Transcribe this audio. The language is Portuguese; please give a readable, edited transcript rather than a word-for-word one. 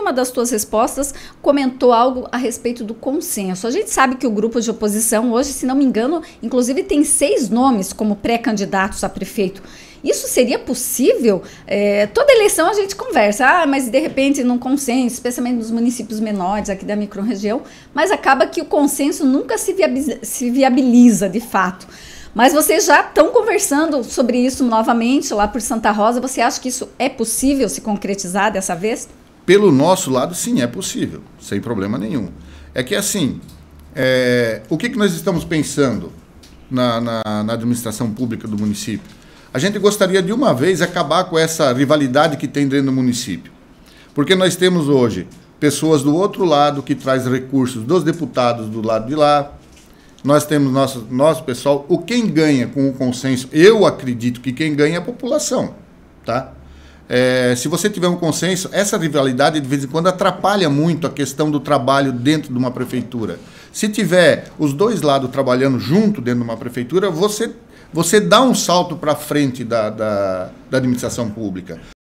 uma das tuas respostas comentou algo a respeito do consenso. A gente sabe que o grupo de oposição hoje, se não me engano, inclusive tem 6 nomes como pré-candidatos a prefeito. Isso seria possível? Toda eleição a gente conversa, mas de repente num consenso, especialmente nos municípios menores aqui da microrregião, mas acaba que o consenso nunca se viabiliza de fato. Mas vocês já estão conversando sobre isso novamente lá por Santa Rosa. Você acha que isso é possível se concretizar dessa vez? Pelo nosso lado, sim, é possível, sem problema nenhum. É que assim, o que nós estamos pensando na administração pública do município? A gente gostaria de uma vez acabar com essa rivalidade que tem dentro do município. Porque nós temos hoje pessoas do outro lado que traz recursos dos deputados do lado de lá. Nós temos nosso pessoal. Quem ganha com o consenso, eu acredito que quem ganha é a população. Tá? Se você tiver um consenso, essa rivalidade de vez em quando atrapalha muito a questão do trabalho dentro de uma prefeitura. Se tiver os dois lados trabalhando junto dentro de uma prefeitura, você dá um salto para frente da administração pública.